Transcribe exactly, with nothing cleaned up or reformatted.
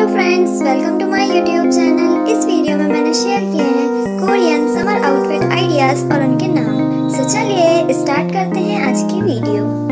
Hello friends, welcome to my YouTube channel. इस video में मैंने शेयर किए हैं कोरियन समर आउटफिट आइडियाज और उनके नाम। सो चलिए स्टार्ट करते हैं आज की वीडियो।